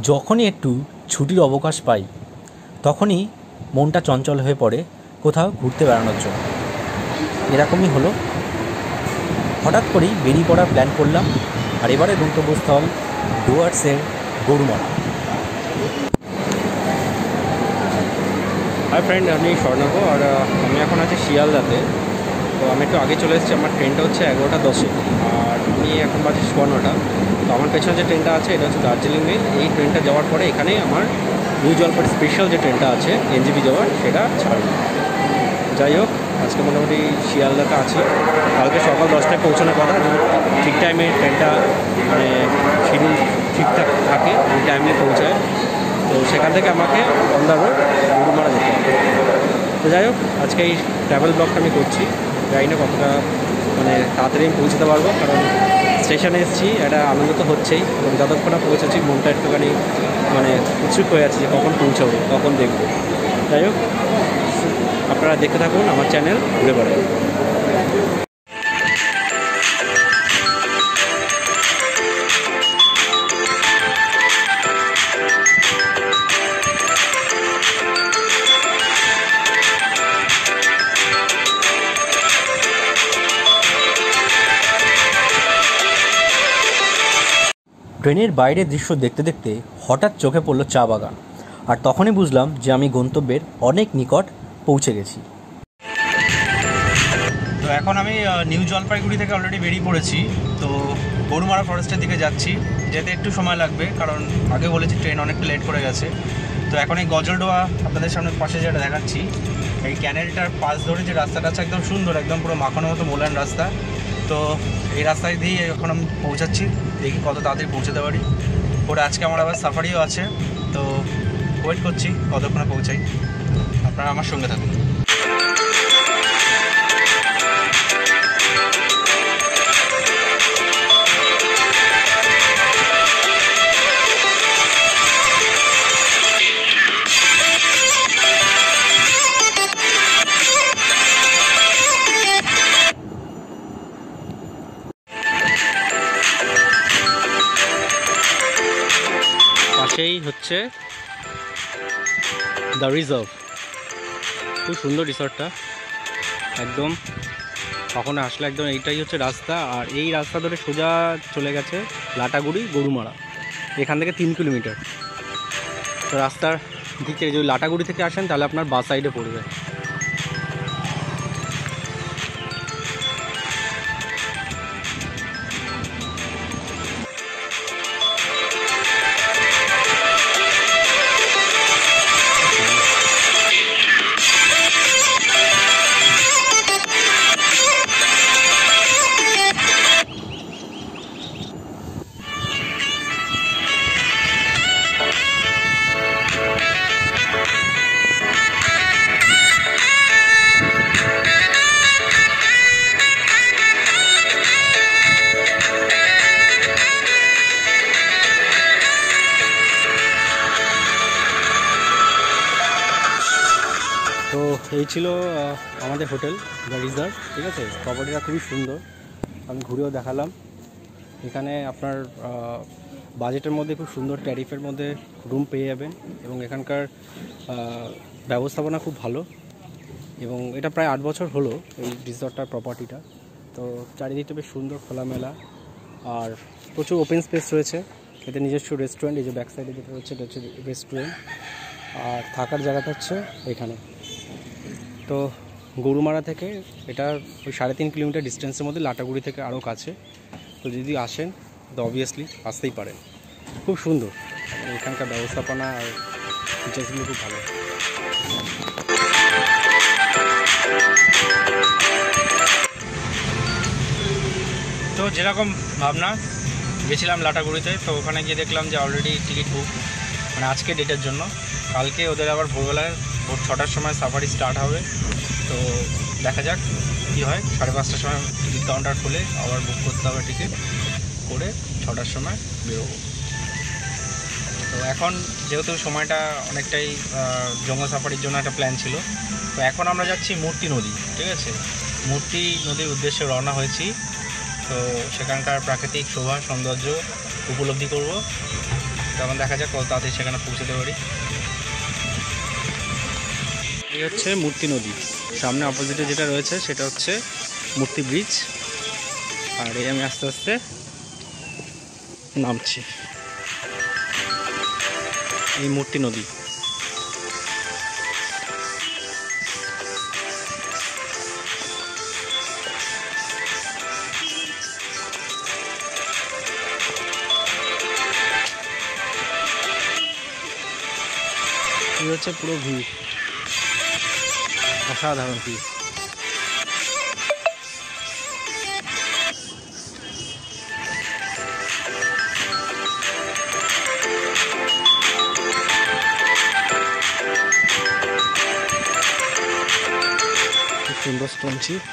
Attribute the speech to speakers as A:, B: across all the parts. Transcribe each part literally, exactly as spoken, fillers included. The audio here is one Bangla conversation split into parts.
A: যখনই একটু ছুটির অবকাশ পাই তখনই মনটা চঞ্চল হয়ে পড়ে কোথাও ঘুরতে বেড়ানোর জন্য। এরকমই হলো, হঠাৎ করেই বেরিয়ে পড়ার প্ল্যান করলাম। আর এবারে গন্তব্যস্থল ডুয়ার্সের গরুমারা।
B: হাই ফ্রেন্ড, আমি স্বর্ণভ আর আমি এখন আছি শিয়ালদাতে। তো আমি একটু আগে চলে এসেছি, আমার ট্রেনটা হচ্ছে এগারোটা দশে আর আমি এখন বাজে সোয়া তো আমার পেছনে যে ট্রেনটা আছে এটা হচ্ছে দার্জিলিং মেল। এই ট্রেনটা যাওয়ার পরে এখানেই আমার নিউ জলপাইগুড়ি স্পেশাল যে ট্রেনটা আছে এনজিপি যাওয়ার সেটা ছাড়বে। যাই হোক, আজকে মোটামুটি শিয়ালদাতে আছি। কালকে সকাল দশটায় পৌঁছানোর কথা, ঠিক টাইমে ট্রেনটা মানে শিডিউল ঠিকঠাক থাকে, ওই টাইমে পৌঁছায়। তো সেখান থেকে আমাকে অন দ্য রোড গরুমারা যেতে হবে। তো যাই হোক, আজকে এই ট্রাভেল ব্লগটা আমি করছি, জানি না কতটা মানে তাড়াতাড়ি আমি পৌঁছতে পারবো, কারণ স্টেশনে এসেছি, একটা আনন্দ তো হচ্ছেই এবং যতক্ষণ না পৌঁছেছি মনটা একটুখানি মানে উৎসুক হয়ে আছে যে কখন পৌঁছাবো, কখন দেখবো। যাই হোক, আপনারা দেখতে থাকুন আমার চ্যানেল ঘুরে বেড়াই।
A: ট্রেনের বাইরের দৃশ্য দেখতে দেখতে হঠাৎ চোখে পড়লো চা বাগান, আর তখনই বুঝলাম যে আমি গন্তব্যের অনেক নিকট পৌঁছে গেছি।
B: তো এখন আমি নিউ জলপাইগুড়ি থেকে অলরেডি বেরিয়ে পড়েছি। তো গরুমারা ফরেস্টের দিকে যাচ্ছি, যেতে একটু সময় লাগবে কারণ আগে বলেছি ট্রেন অনেকটা লেট করে গেছে। তো এখন এই গজলডোয়া আপনাদের সামনে পাশে যেটা দেখাচ্ছি, এই ক্যানেলটার পাশ ধরে যে রাস্তাটা আছে একদম সুন্দর, একদম পুরো মাখানোর মতো মোলায়েম রাস্তা। তো এই রাস্তায় দিয়ে এখন আমি পৌঁছাচ্ছি, দেখি কত তাড়াতাড়ি পৌঁছাতে পারি। ওটা আজকে আমার আবার সাফারিও আছে, তো ওয়েট করছি কতক্ষণে পৌঁছাই। আপনারা আমার সঙ্গে থাকুন। পাশেই হচ্ছে দ্য রিজার্ভ, খুব সুন্দর রিসর্টটা। একদম কখনো আসলে একদম এইটাই হচ্ছে রাস্তা, আর এই রাস্তা ধরে সোজা চলে গেছে লাটাগুড়ি গরুমারা, এখান থেকে তিন কিলোমিটার। তো রাস্তার দিক থেকে যদি লাটাগুড়ি থেকে আসেন তাহলে আপনার বাস সাইডে পড়বে। তো এই ছিল আমাদের হোটেল দ্য রিজার্ভ, ঠিক আছে। প্রপার্টিটা খুবই সুন্দর, আমি ঘুরেও দেখালাম। এখানে আপনার বাজেটের মধ্যে খুব সুন্দর ট্যারিফের মধ্যে রুম পেয়ে যাবেন এবং এখানকার ব্যবস্থাপনা খুব ভালো। এবং এটা প্রায় আট বছর হলো এই রিসর্টটার প্রপার্টিটা। তো চারিদিকটা বেশ সুন্দর খোলামেলা, আর প্রচুর ওপেন স্পেস রয়েছে। এতে নিজস্ব রেস্টুরেন্ট, এই যে ব্যাক সাইডে যেটা রয়েছে এটা হচ্ছে রেস্টুরেন্ট, আর থাকার জায়গাটা হচ্ছে এখানে। তো গরুমারা থেকে এটা ওই সাড়ে তিন কিলোমিটার ডিস্টেন্সের মধ্যে, লাটাগুড়ি থেকে আরও কাছে। তো যদি আসেন তো অবভিয়াসলি আসতেই পারেন, খুব সুন্দর এখানকার ব্যবস্থাপনা আর ফিচার্সগুলো খুব ভালো। তো যেরকম ভাবনা, গেছিলাম লাটাগুড়িতে, তো ওখানে গিয়ে দেখলাম যে অলরেডি টিকিট বুক, মানে আজকে ডেটের জন্য। কালকে ওদের আবার ভোরবেলায় ভোর ছটার সময় সাফারি স্টার্ট হবে। তো দেখা যাক কী হয়। সাড়ে পাঁচটার সময় টিকিট কাউন্টার খুলে আবার বুক করতে হবে, টিকিট করে ছটার সময় বেরোবো। তো এখন যেহেতু সময়টা অনেকটাই জঙ্গল সাফারির জন্য একটা প্ল্যান ছিল, তো এখন আমরা যাচ্ছি মূর্তি নদী, ঠিক আছে। মূর্তি নদীর উদ্দেশ্যে রওনা হয়েছি। তো সেখানকার প্রাকৃতিক শোভা সৌন্দর্য উপলব্ধি করব। তো এখন দেখা যাক কত তাড়াতাড়ি সেখানে পৌঁছতে পারি। এই হচ্ছে মূর্তি নদী, সামনে অপোজিটে যেটা রয়েছে সেটা হচ্ছে মূর্তি ব্রিজ। আর এই আমি আস্তে আস্তে নামছি, এই মূর্তি নদী। এই হচ্ছে পুরো ভিউ, অসাধারণ ভিউ। সুন্দর স্টোন চিপ।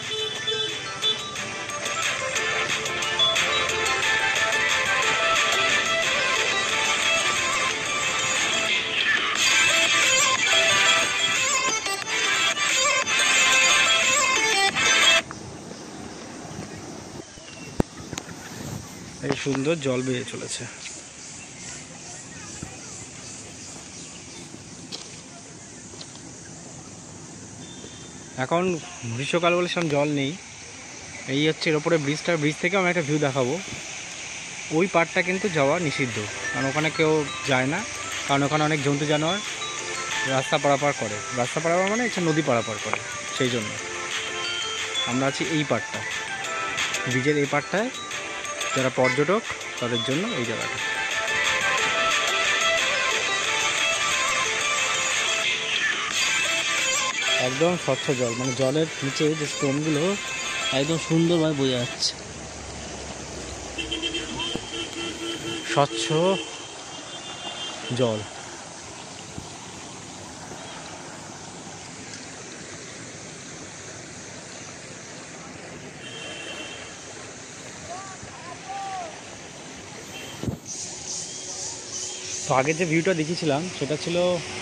B: এই সুন্দর জল বেয়ে চলেছে। এখন গ্রীষ্মকাল বলে সেরকম জল নেই। এই হচ্ছে এর ওপরে ব্রিজটা, ব্রিজ থেকে আমি একটা ভিউ দেখাবো। ওই পাড়টা কিন্তু যাওয়া নিষিদ্ধ, কারণ ওখানে কেউ যায় না, কারণ ওখানে অনেক জন্তু জানোয়ার রাস্তা পারাপার করে। রাস্তা পারাপার মানে হচ্ছে নদী পারাপার করে, সেই জন্য আমরা আছি এই পাড়টা, ব্রিজের এই পাড়টায়। যারা পর্যটক তাদের জন্য এই জায়গাটা। একদম স্বচ্ছ জল, মানে জলের নিচে যে স্টোনগুলো একদম সুন্দরভাবে বোঝা যাচ্ছে। স্বচ্ছ জল। তো আগে যে ভিউটা দেখিয়েছিলাম সেটা ছিল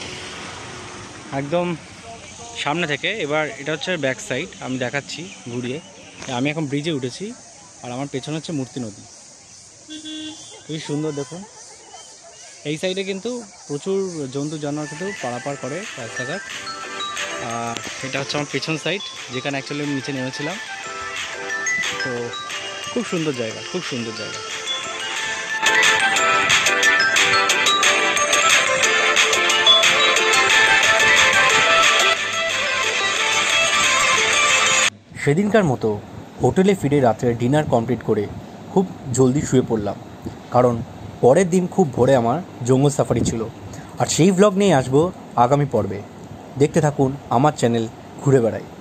B: একদম সামনে থেকে, এবার এটা হচ্ছে ব্যাক সাইড। আমি দেখাচ্ছি ঘুরিয়ে। আমি এখন ব্রিজে উঠেছি আর আমার পেছনে হচ্ছে মূর্তি নদী, খুবই সুন্দর দেখুন। এই সাইডে কিন্তু প্রচুর জন্তু জানোয়ার কিন্তু পারাপার করে রাস্তাঘাট। আর এটা হচ্ছে আমার পেছন সাইড, যেখানে অ্যাকচুয়ালি আমি নিচে নেমেছিলাম। তো খুব সুন্দর জায়গা, খুব সুন্দর জায়গা।
A: সেদিনকার মতো হোটেলে ফিরে রাত্রে ডিনার কমপ্লিট করে খুব জলদি শুয়ে পড়লাম, কারণ পরের দিন খুব ভোরে আমার জঙ্গল সাফারি ছিল। আর সেই ভ্লগ নিয়ে আসবো আগামী পর্বে। দেখতে থাকুন আমার চ্যানেল ঘুরে বেড়াই।